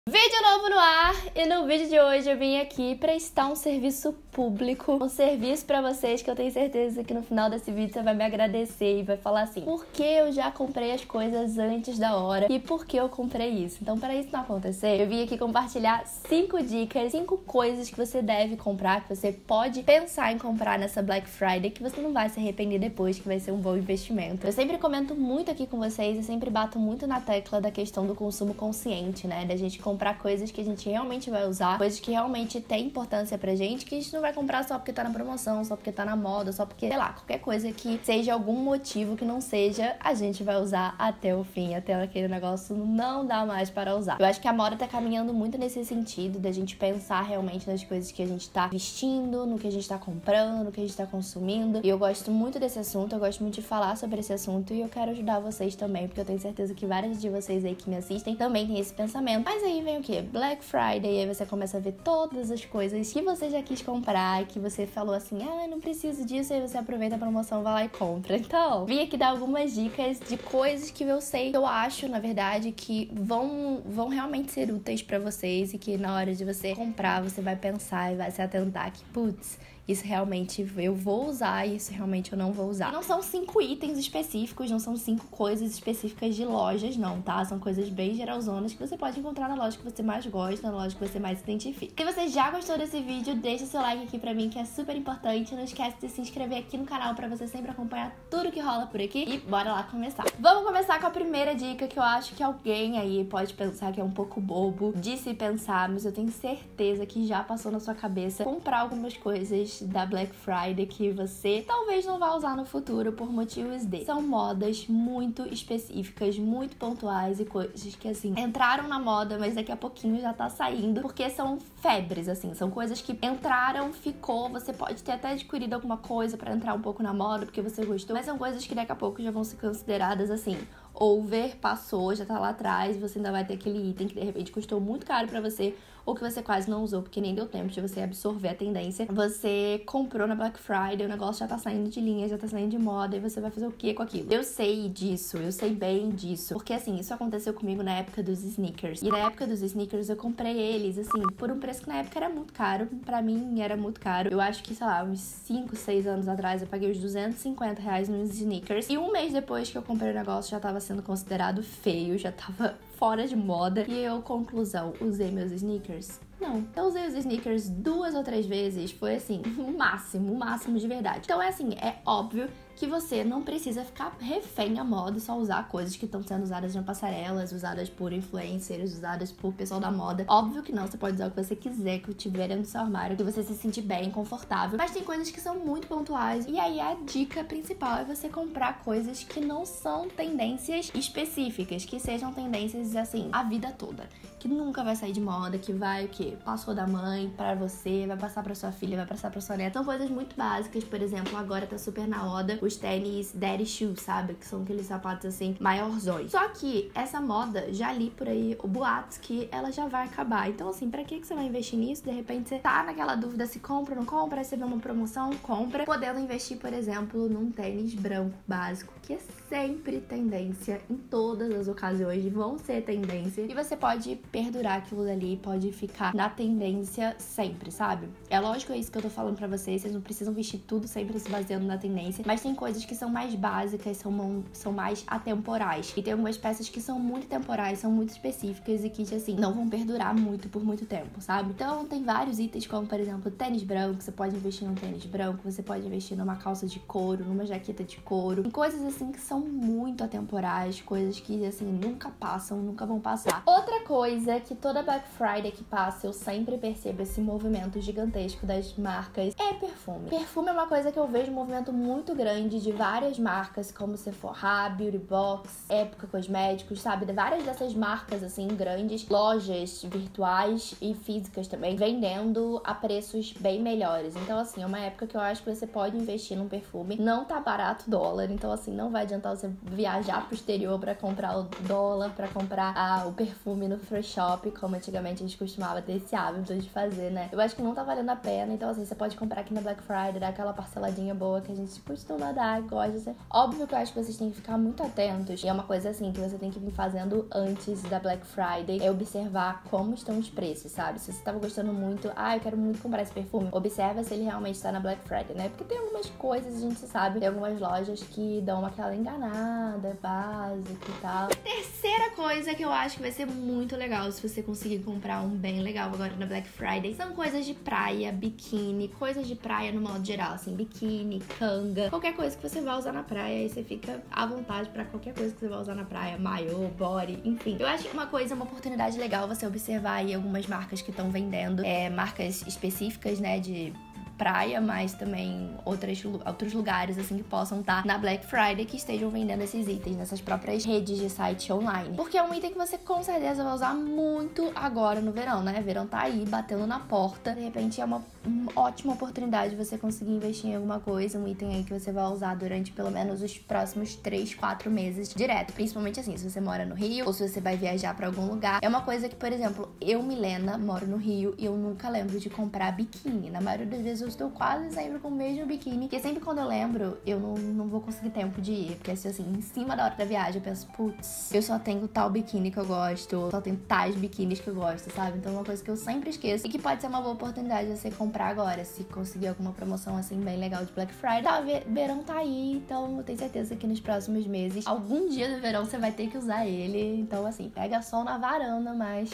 Vídeo novo no ar, e no vídeo de hoje eu vim aqui prestar um serviço público, um serviço pra vocês que eu tenho certeza que no final desse vídeo você vai me agradecer e vai falar assim: por que eu já comprei as coisas antes da hora e por que eu comprei isso? Então, para isso não acontecer, eu vim aqui compartilhar 5 dicas, 5 coisas que você deve comprar, que você pode pensar em comprar nessa Black Friday, que você não vai se arrepender depois, que vai ser um bom investimento. Eu sempre comento muito aqui com vocês, eu sempre bato muito na tecla da questão do consumo consciente, né? Da gente comprar coisas que a gente realmente vai usar, coisas que realmente têm importância pra gente, que a gente não vai comprar só porque tá na promoção, só porque tá na moda, só porque, sei lá, qualquer coisa que seja algum motivo que não seja, a gente vai usar até o fim, até aquele negócio não dá mais para usar. Eu acho que a moda tá caminhando muito nesse sentido, da gente pensar realmente nas coisas que a gente tá vestindo, no que a gente tá comprando, no que a gente tá consumindo. E eu gosto muito desse assunto, eu gosto muito de falar sobre esse assunto e eu quero ajudar vocês também, porque eu tenho certeza que várias de vocês aí que me assistem também têm esse pensamento. Mas aí vem o quê? Black Friday, e aí você começa a ver todas as coisas que você já quis comprar, que você falou assim, não preciso disso, aí você aproveita a promoção, vai lá e compra. Então, vim aqui dar algumas dicas de coisas que eu sei, que eu acho, na verdade, que vão realmente ser úteis pra vocês e que na hora de você comprar, você vai pensar e vai se atentar que, putz, isso realmente eu vou usar e isso realmente eu não vou usar. Não são 5 itens específicos, não são 5 coisas específicas de lojas, não, tá? São coisas bem geralzonas que você pode encontrar na loja que você mais gosta, na loja que você mais se identifica. Se você já gostou desse vídeo, deixa seu like aqui pra mim, que é super importante. Não esquece de se inscrever aqui no canal pra você sempre acompanhar tudo que rola por aqui. E bora lá começar. Vamos começar com a primeira dica, que eu acho que alguém aí pode pensar que é um pouco bobo de se pensar, mas eu tenho certeza que já passou na sua cabeça comprar algumas coisas da Black Friday que você talvez não vá usar no futuro por motivos de... São modas muito específicas, muito pontuais e coisas que, assim, entraram na moda, mas daqui a pouquinho já tá saindo, porque são febres, assim, são coisas que entraram, ficou, você pode ter até adquirido alguma coisa pra entrar um pouco na moda, porque você gostou, mas são coisas que daqui a pouco já vão ser consideradas, assim, over, passou, já tá lá atrás, você ainda vai ter aquele item que de repente custou muito caro pra você, ou que você quase não usou, porque nem deu tempo de você absorver a tendência. Você comprou na Black Friday, o negócio já tá saindo de linha, já tá saindo de moda, e você vai fazer o que com aquilo? Eu sei disso, eu sei bem disso, porque assim, isso aconteceu comigo na época dos sneakers. E na época dos sneakers eu comprei eles, assim, por um preço que na época era muito caro, pra mim era muito caro. Eu acho que, sei lá, uns 5, 6 anos atrás eu paguei os R$250 nos sneakers, e um mês depois que eu comprei o negócio já tava sendo considerado feio, já tava fora de moda. E eu, conclusão, usei meus sneakers? Não. Eu usei os sneakers 2 ou 3 vezes, foi assim, o máximo de verdade. Então é assim, é óbvio que você não precisa ficar refém à moda e só usar coisas que estão sendo usadas na passarelas, usadas por influencers, usadas por pessoal da moda. Óbvio que não, você pode usar o que você quiser, que tiver dentro do seu armário, que você se sentir bem, confortável. Mas tem coisas que são muito pontuais. E aí a dica principal é você comprar coisas que não são tendências específicas, que sejam tendências, assim, a vida toda. Que nunca vai sair de moda, que vai, o quê? Passou da mãe pra você, vai passar pra sua filha, vai passar pra sua neta. São coisas muito básicas, por exemplo, agora tá super na moda os tênis daddy shoes, sabe? Que são aqueles sapatos, assim, maiorzões. Só que essa moda, já li por aí o boatos que ela já vai acabar. Então, assim, pra que você vai investir nisso? De repente você tá naquela dúvida se compra ou não compra, aí você vê uma promoção, compra. Podendo investir, por exemplo, num tênis branco básico, que é sempre tendência em todas as ocasiões, vão ser tendência. E você pode perdurar aquilo dali, pode ficar na tendência sempre, sabe? É lógico, é isso que eu tô falando pra vocês não precisam vestir tudo sempre se baseando na tendência, mas tem coisas que são mais básicas, são mais atemporais. E tem algumas peças que são muito temporais, são muito específicas e que, assim, não vão perdurar muito por muito tempo, sabe? Então, tem vários itens, como, por exemplo, tênis branco, você pode investir num tênis branco, você pode investir numa calça de couro, numa jaqueta de couro, em coisas, assim, que são muito atemporais, coisas que, assim, nunca passam, nunca vão passar. Outra coisa que toda Black Friday que passa, eu sempre percebo esse movimento gigantesco das marcas, é perfume. Perfume é uma coisa que eu vejo um movimento muito grande de várias marcas, como Sephora, Beauty Box, Época Cosméticos, sabe? De várias dessas marcas, assim, grandes, lojas virtuais e físicas também, vendendo a preços bem melhores. Então, assim, é uma época que eu acho que você pode investir num perfume. Não tá barato o dólar, então, assim, não vai adiantar você viajar pro exterior pra comprar o dólar, pra comprar comprar o perfume no free shop, como antigamente a gente costumava ter esse hábito de fazer, né? Eu acho que não tá valendo a pena, então assim, você pode comprar aqui na Black Friday, dar aquela parceladinha boa que a gente costuma dar, gosta. Óbvio que eu acho que vocês têm que ficar muito atentos, e é uma coisa assim que você tem que vir fazendo antes da Black Friday, é observar como estão os preços, sabe? Se você tava gostando muito, eu quero muito comprar esse perfume, observa se ele realmente tá na Black Friday, né? Porque tem algumas coisas, a gente sabe, tem algumas lojas que dão aquela enganada básica e tal. Terceira coisa que eu acho que vai ser muito legal se você conseguir comprar um bem legal agora na Black Friday, são coisas de praia, biquíni, coisas de praia no modo geral, assim, biquíni, canga, qualquer coisa que você vai usar na praia, e você fica à vontade pra qualquer coisa que você vai usar na praia, maiô, body, enfim. Eu acho que uma oportunidade legal você observar aí algumas marcas que estão vendendo, marcas específicas, né, de praia, mas também outros lugares, assim, que possam estar na Black Friday, que estejam vendendo esses itens nessas próprias redes de site online. Porque é um item que você com certeza vai usar muito agora no verão, né? Verão tá aí, batendo na porta. De repente é uma ótima oportunidade de você conseguir investir em alguma coisa, um item aí que você vai usar durante pelo menos os próximos 3, 4 meses direto. Principalmente assim, se você mora no Rio ou se você vai viajar pra algum lugar. É uma coisa que, por exemplo, eu, Milena, moro no Rio e eu nunca lembro de comprar biquíni. Na maioria das vezes eu estou quase sempre com o mesmo biquíni, porque sempre quando eu lembro, eu não vou conseguir tempo de ir, porque assim, em cima da hora da viagem eu penso, putz, eu só tenho tal biquíni que eu gosto, só tenho tais biquínis que eu gosto, sabe? Então é uma coisa que eu sempre esqueço e que pode ser uma boa oportunidade de você comprar agora, se conseguir alguma promoção assim bem legal de Black Friday. Tá, verão tá aí, então eu tenho certeza que nos próximos meses, algum dia do verão você vai ter que usar ele, então assim, pega sol na varanda, mas...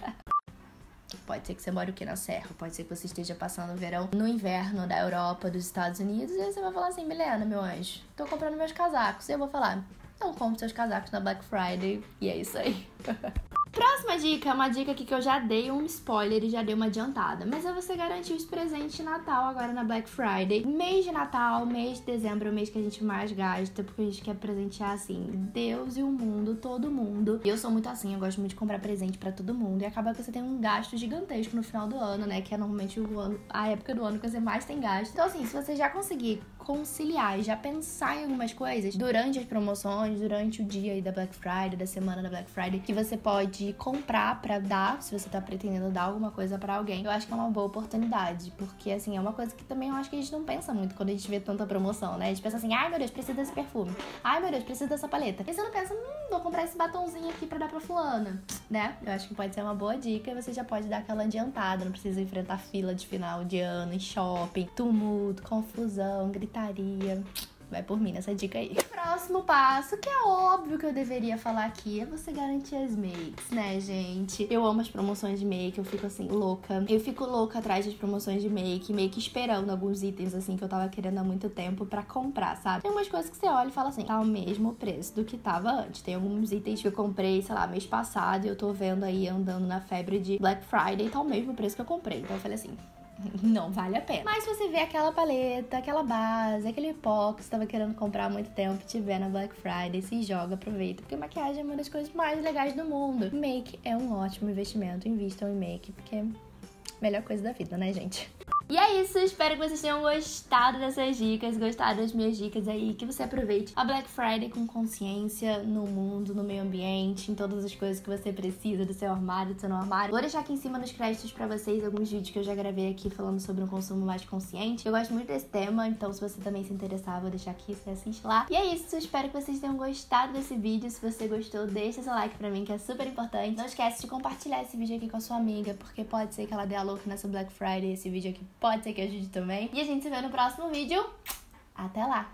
Pode ser que você more o quê? Na Serra. Pode ser que você esteja passando o verão no inverno da Europa, dos Estados Unidos. E aí você vai falar assim, Milena, meu anjo, tô comprando meus casacos. E eu vou falar, então compre seus casacos na Black Friday. E é isso aí. Próxima dica, é uma dica aqui que eu já dei um spoiler e já dei uma adiantada. Mas é você garantir os presentes de Natal agora na Black Friday. Mês de Natal, mês de dezembro é o mês que a gente mais gasta, porque a gente quer presentear, assim, Deus e o mundo, todo mundo. E eu sou muito assim, eu gosto muito de comprar presente pra todo mundo. E acaba que você tem um gasto gigantesco no final do ano, né? Que é normalmente a época do ano que você mais tem gasto. Então, assim, se você já conseguir conciliar e já pensar em algumas coisas durante as promoções, durante o dia aí da Black Friday, da semana da Black Friday, que você pode comprar pra dar, se você tá pretendendo dar alguma coisa pra alguém, eu acho que é uma boa oportunidade, porque assim, é uma coisa que também eu acho que a gente não pensa muito quando a gente vê tanta promoção, né? A gente pensa assim, ai meu Deus, preciso desse perfume, ai meu Deus, preciso dessa paleta, e você não pensa, vou comprar esse batonzinho aqui pra dar pra fulana, né? Eu acho que pode ser uma boa dica e você já pode dar aquela adiantada, não precisa enfrentar fila de final de ano em shopping, tumulto, confusão, gritaria. Vai por mim nessa dica aí. Próximo passo, que é óbvio que eu deveria falar aqui, é você garantir as makes, né, gente? Eu amo as promoções de make, eu fico assim, louca. Eu fico louca atrás das promoções de make, meio que esperando alguns itens, assim, que eu tava querendo há muito tempo pra comprar, sabe? Tem umas coisas que você olha e fala assim, tá o mesmo preço do que tava antes. Tem alguns itens que eu comprei, sei lá, mês passado, e eu tô vendo aí, andando na febre de Black Friday, tá o mesmo preço que eu comprei. Então eu falei assim, não vale a pena. Mas se você vê aquela paleta, aquela base, aquele pó que você tava querendo comprar há muito tempo, tiver na Black Friday, se joga, aproveita, porque maquiagem é uma das coisas mais legais do mundo. Make é um ótimo investimento, invistam em make, porque é a melhor coisa da vida, né, gente? E é isso, espero que vocês tenham gostado dessas dicas, gostado das minhas dicas aí, que você aproveite a Black Friday com consciência no mundo, no meio ambiente, em todas as coisas que você precisa do seu armário, do seu não armário. Vou deixar aqui em cima nos créditos pra vocês alguns vídeos que eu já gravei aqui falando sobre um consumo mais consciente. Eu gosto muito desse tema, então se você também se interessar, vou deixar aqui, você assiste lá. E é isso, espero que vocês tenham gostado desse vídeo. Se você gostou, deixa seu like pra mim, que é super importante. Não esquece de compartilhar esse vídeo aqui com a sua amiga, porque pode ser que ela dê a louca nessa Black Friday, esse vídeo aqui pode ser que ajude também. E a gente se vê no próximo vídeo. Até lá!